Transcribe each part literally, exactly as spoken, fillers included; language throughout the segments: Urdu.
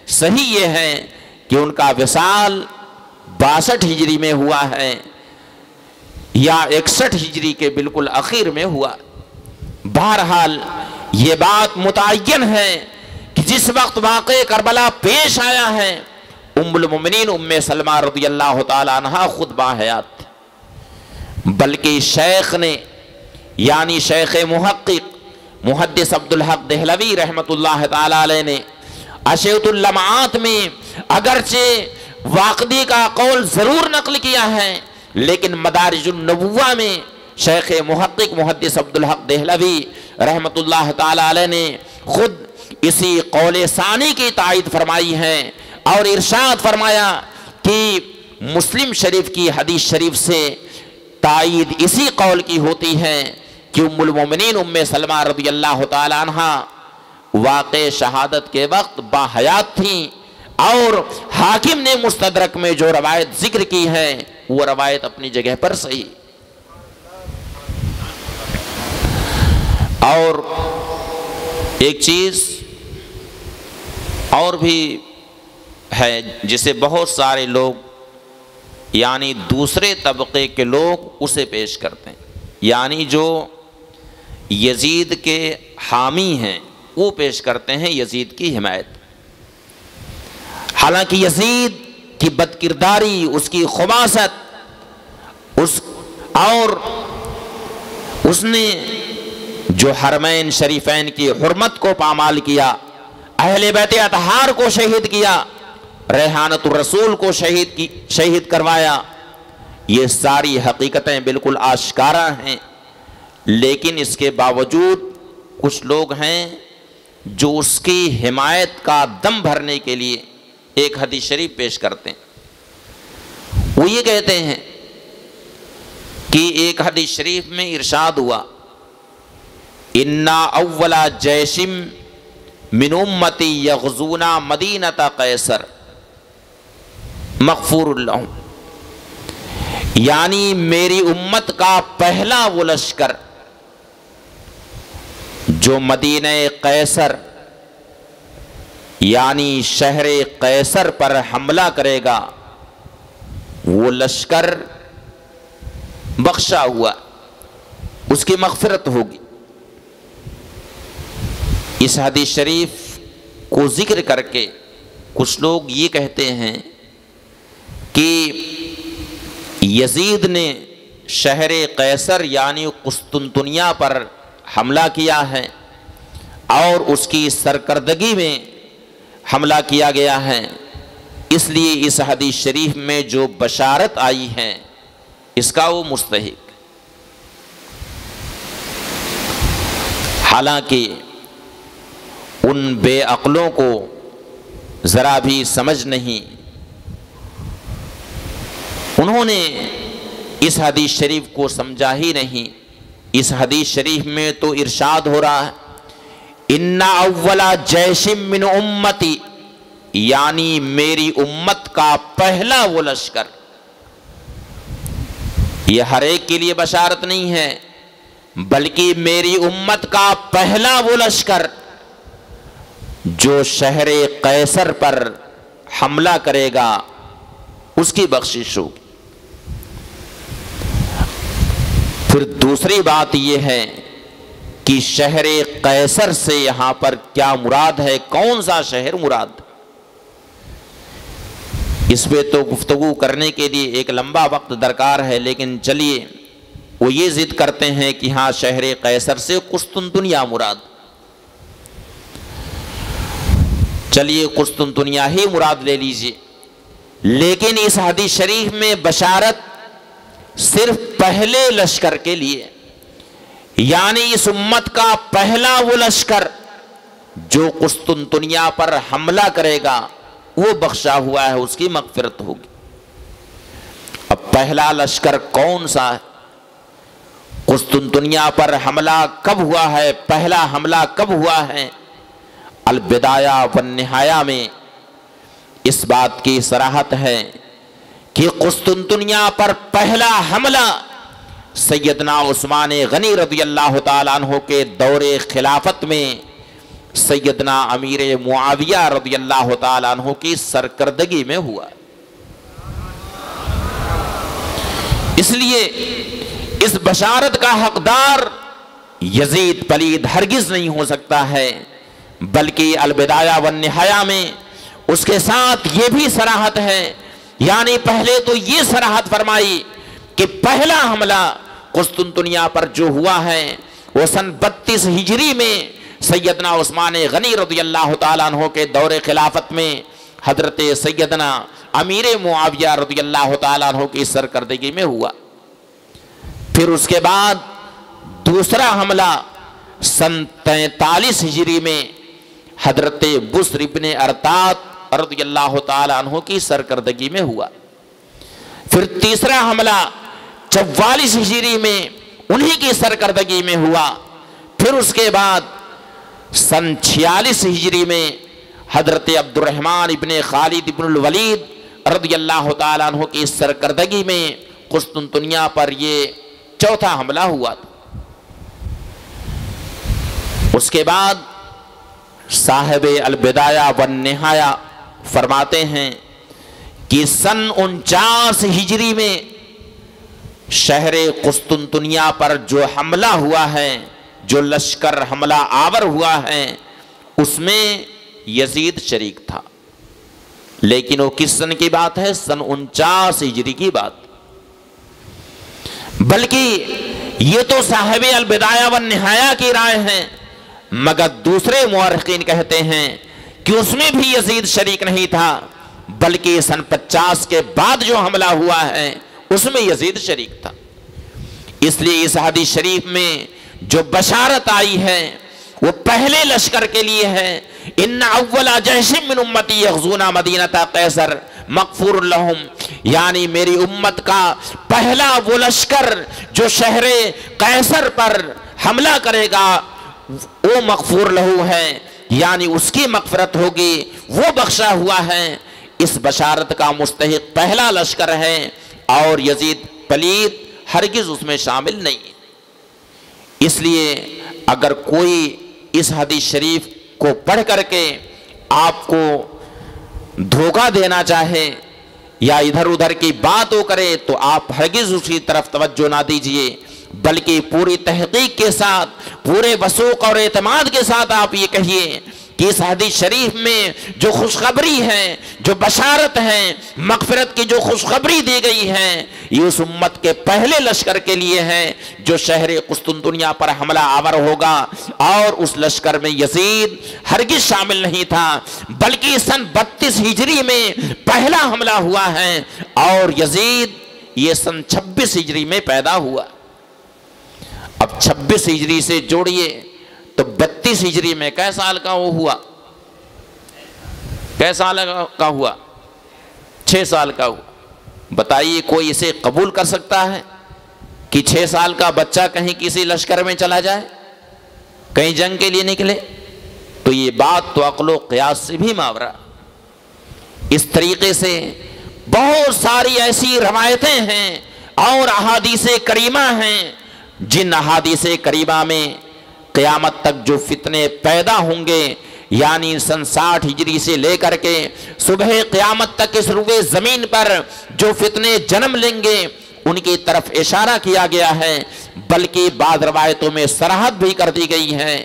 صحیح یہ ہے کہ ان کا وصال باسٹھ ہجری میں ہوا ہے یا اکسٹھ ہجری کے بالکل اخیر میں ہوا۔ بہرحال یہ بات متعین ہے کہ جس وقت واقع کربلا پیش آیا ہے ام المومنین ام سلمہ رضی اللہ تعالی عنہا خود باحیات تھی، بلکہ شیخ نے یعنی شیخ محقق محدث عبدالحق دہلوی رحمت اللہ تعالی علیہ نے اشعۃ اللمعات میں اگرچہ واقدی کا قول ضرور نقل کیا ہے، لیکن مدارج النبوہ میں شیخ محقق محدث عبدالحق دہلوی رحمت اللہ تعالی علیہ نے خود اسی قول ثانی کی تائید فرمائی ہے اور ارشاد فرمایا کہ مسلم شریف کی حدیث شریف سے تائید اسی قول کی ہوتی ہے کہ ام المومنین ام سلمہ رضی اللہ تعالی عنہا واقع شہادت کے وقت باحیات تھیں، اور حاکم نے مستدرک میں جو روایت ذکر کی ہے وہ روایت اپنی جگہ پر صحیح۔ اور ایک چیز اور بھی ہے جسے بہت سارے لوگ یعنی دوسرے طبقے کے لوگ اسے پیش کرتے ہیں، یعنی جو یزید کے حامی ہیں وہ پیش کرتے ہیں یزید کی حمایت، حالانکہ یزید کی بدکرداری، اس کی خباثت، اس اور اس نے جو حرمین شریفین کی حرمت کو پامال کیا، اہل بیت اطہار کو شہید کیا، ریحانت الرسول کو شہید کی شہید کروایا، یہ ساری حقیقتیں بالکل آشکارا ہیں، لیکن اس کے باوجود کچھ لوگ ہیں جو اس کی حمایت کا دم بھرنے کے لیے ایک حدیث شریف پیش کرتے ہیں۔ وہ یہ کہتے ہیں کہ ایک حدیث شریف میں ارشاد ہوا اِنَّا أَوَّلَ جَيْشٍ مِّنْ أُمَّتِي يَغْزُونَ مَدِينَةَ قیصر مغفور لہم، یعنی میری امت کا پہلا وہ لشکر جو مدینہ قیصر یعنی شہر قیصر پر حملہ کرے گا وہ لشکر بخشا ہوا، اس کی مغفرت ہوگی۔ اس حدیث شریف کو ذکر کر کے کچھ لوگ یہ کہتے ہیں کہ یزید نے شہر قیصر یعنی قسطنطنیہ پر حملہ کیا ہے اور اس کی سرکردگی میں حملہ کیا گیا ہے، اس لیے اس حدیث شریف میں جو بشارت آئی ہے اس کا وہ مستحق۔ حالانکہ ان بے عقلوں کو ذرا بھی سمجھ نہیں، انہوں نے اس حدیث شریف کو سمجھا ہی نہیں۔ اس حدیث شریف میں تو ارشاد ہو رہا ہے اِنَّ أَوَّلَ جَيْشٍ مِّنْ أُمَّتِي، یعنی میری امت کا پہلا وہ لشکر۔ یہ ہر ایک کے لیے بشارت نہیں ہے، بلکہ میری امت کا پہلا وہ لشکر جو شہر قیصر پر حملہ کرے گا اس کی بخشش ہوگی۔ پھر دوسری بات یہ ہے کہ شہر قیصر سے یہاں پر کیا مراد ہے، کون سا شہر مراد؟ اس پہ تو گفتگو کرنے کے لیے ایک لمبا وقت درکار ہے، لیکن چلیے وہ یہ ضد کرتے ہیں کہ ہاں شہر قیصر سے قسطنطنیہ مراد، چلیے قسطنطنیہ ہی مراد لے لیجئے، لیکن اس حدیث شریف میں بشارت صرف پہلے لشکر کے لیے، یعنی اس امت کا پہلا وہ لشکر جو قسطنطنیہ پر حملہ کرے گا وہ بخشا ہوا ہے، اس کی مغفرت ہوگی۔ اب پہلا لشکر کون سا ہے؟ قسطنطنیہ پر حملہ کب ہوا ہے؟ پہلا حملہ کب ہوا ہے؟ البدایہ والنہایہ میں اس بات کی صراحت ہے کہ قسطنطنیہ پر پہلا حملہ سیدنا عثمان غنی رضی اللہ تعالیٰ عنہ کے دور خلافت میں سیدنا امیر معاویہ رضی اللہ تعالیٰ عنہ کی سرکردگی میں ہوا۔ اس لیے اس بشارت کا حقدار یزید پلید ہرگز نہیں ہو سکتا ہے، بلکہ البدایہ والنہایہ میں اس کے ساتھ یہ بھی صراحت ہے، یعنی پہلے تو یہ صراحت فرمائی کہ پہلا حملہ قسطنطنیہ پر جو ہوا ہے وہ سن بتیس ہجری میں سیدنا عثمان غنی رضی اللہ تعالیٰ عنہ کے دور خلافت میں حضرت سیدنا امیر معاویہ رضی اللہ تعالیٰ عنہ کی سرکردگی میں ہوا۔ پھر اس کے بعد دوسرا حملہ سن تینتالیس ہجری میں حضرت بسر ابن ارطاط رضی اللہ تعالیٰ عنہ کی سرکردگی میں ہوا۔ پھر تیسرا حملہ چوالیس ہجری میں انہی کی سرکردگی میں ہوا۔ پھر اس کے بعد سن چھیالیس ہجری میں حضرت عبد الرحمن ابن خالد ابن الولید رضی اللہ تعالیٰ عنہ کی سرکردگی میں قسطنطنیہ پر یہ چوتھا حملہ ہوا تھا۔ اس کے بعد صاحب البدایہ والنہایہ فرماتے ہیں کہ سن انچاس ہجری میں شہر قسطنطنیہ پر جو حملہ ہوا ہے، جو لشکر حملہ آور ہوا ہے، اس میں یزید شریک تھا، لیکن وہ کس سن کی بات ہے؟ سن انچاس ہجری کی بات۔ بلکہ یہ تو صاحب البدایہ والنہایہ کی رائے ہے، مگر دوسرے مورخین کہتے ہیں کہ اس میں بھی یزید شریک نہیں تھا، بلکہ سن پچاس کے بعد جو حملہ ہوا ہے اس میں یزید شریک تھا۔ اس لیے اس حدیث شریف میں جو بشارت آئی ہے وہ پہلے لشکر کے لیے ہے، ان اول جیش من امتی یغزون مدینۃ قیصر مغفور لہم، یعنی میری امت کا پہلا وہ لشکر جو شہر قیصر پر حملہ کرے گا وہ مغفور لہو ہے، یعنی اس کی مغفرت ہوگی، وہ بخشا ہوا ہے۔ اس بشارت کا مستحق پہلا لشکر ہے اور یزید پلید ہرگز اس میں شامل نہیں ہے۔ اس لیے اگر کوئی اس حدیث شریف کو پڑھ کر کے آپ کو دھوکہ دینا چاہے یا ادھر ادھر کی بات ہو کرے تو آپ ہرگز اسی طرف توجہ نہ دیجئے، بلکہ پوری تحقیق کے ساتھ، پورے وثوق اور اعتماد کے ساتھ آپ یہ کہیے کہ اس حدیث شریف میں جو خوشخبری ہے، جو بشارت ہے، مغفرت کی جو خوشخبری دی گئی ہے، یہ اس امت کے پہلے لشکر کے لیے ہے جو شہر قسطنطنیہ پر حملہ آور ہوگا، اور اس لشکر میں یزید ہرگز شامل نہیں تھا، بلکہ سن بتیس ہجری میں پہلا حملہ ہوا ہے، اور یزید یہ سن چھبیس ہجری میں پیدا ہوا۔ اب چھبیس ہجری سے جوڑیے تو بتیس ہجری میں کئے سال کا وہ ہوا؟ کئے سال کا ہوا؟ چھ سال کا ہوا۔ بتائیے کوئی اسے قبول کر سکتا ہے کہ چھ سال کا بچہ کہیں کسی لشکر میں چلا جائے، کہیں جنگ کے لیے نکلے؟ تو یہ بات تو عقل و قیاس سے بھی ماورا۔ اس طریقے سے بہت ساری ایسی روایتیں ہیں اور احادیث کریمہ ہیں جن احادیث کریمہ میں قیامت تک جو فتنے پیدا ہوں گے، یعنی سن ساٹھ ہجری سے لے کر کے صبح قیامت تک اس روئے زمین پر جو فتنے جنم لیں گے ان کی طرف اشارہ کیا گیا ہے، بلکہ بعض روایتوں میں صراحت بھی کر دی گئی ہے،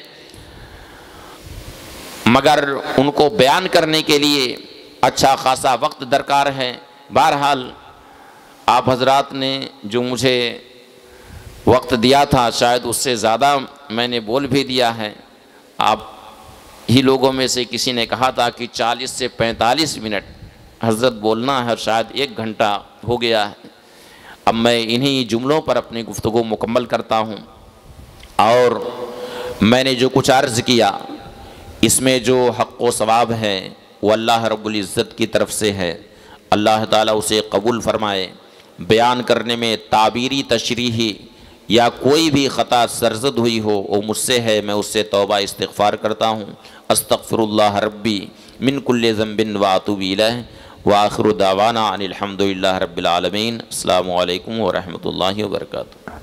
مگر ان کو بیان کرنے کے لیے اچھا خاصا وقت درکار ہے۔ بہرحال آپ حضرات نے جو مجھے وقت دیا تھا شاید اس سے زیادہ میں نے بول بھی دیا ہے۔ آپ ہی لوگوں میں سے کسی نے کہا تھا کہ چالیس سے پینتالیس منٹ حضرت بولنا ہے، شاید ایک گھنٹہ ہو گیا ہے۔ اب میں انہی جملوں پر اپنی گفتگو مکمل کرتا ہوں، اور میں نے جو کچھ عرض کیا اس میں جو حق و ثواب ہے وہ اللہ رب العزت کی طرف سے ہے، اللہ تعالیٰ اسے قبول فرمائے۔ بیان کرنے میں تعبیری تشریحی یا کوئی بھی خطا سرزد ہوئی ہو وہ مجھ سے ہے، میں اس سے توبہ استغفار کرتا ہوں۔ استغفر اللہ ربی من کل ذنب واتوب الیہ، وآخر دعوانا ان الحمد للہ رب العالمین۔ السلام علیکم ورحمۃ اللہ وبرکاتہ۔